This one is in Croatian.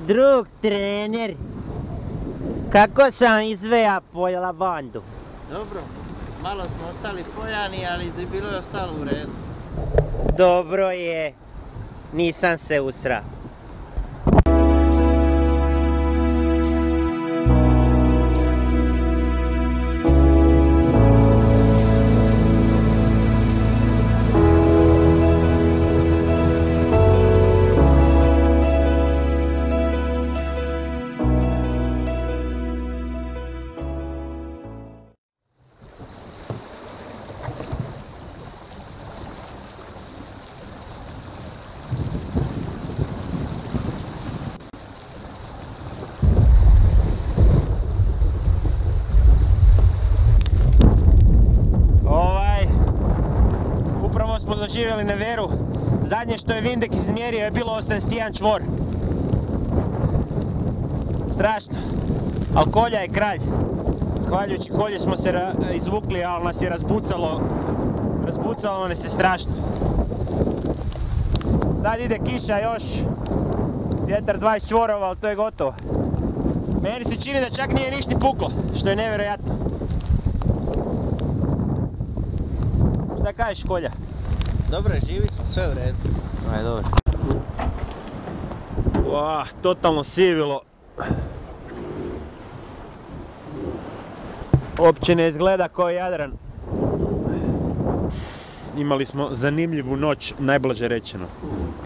Drug trener, kako sam izveja po lavandu? Dobro, malo smo ostali pojani, ali bilo je ostalo u redu. Dobro je, nisam se usra. Upravo smo doživjeli neveru. Zadnje što je Vindek izmjerio je bilo 81 čvor. Strašno. Ali kolja je kralj. Zahvaljujući kolje smo se izvukli, ali nas je razbucalo. Razbucalo nas je strašno. Sad ide kiša još. Vjetar 20 čvorova, ali to je gotovo. Meni se čini da čak nije ništa ni puklo, što je nevjerojatno. Šta kažeš, kolja? Dobro, živi smo, sve u redu. Ajde, dobro. Totalno sivilo. Uopće ne izgleda kao Jadran. Imali smo zanimljivu noć, najblaže rečeno.